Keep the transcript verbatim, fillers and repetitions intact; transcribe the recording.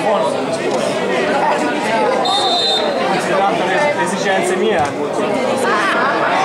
buono come sport. Considerando le esigenze mie è molto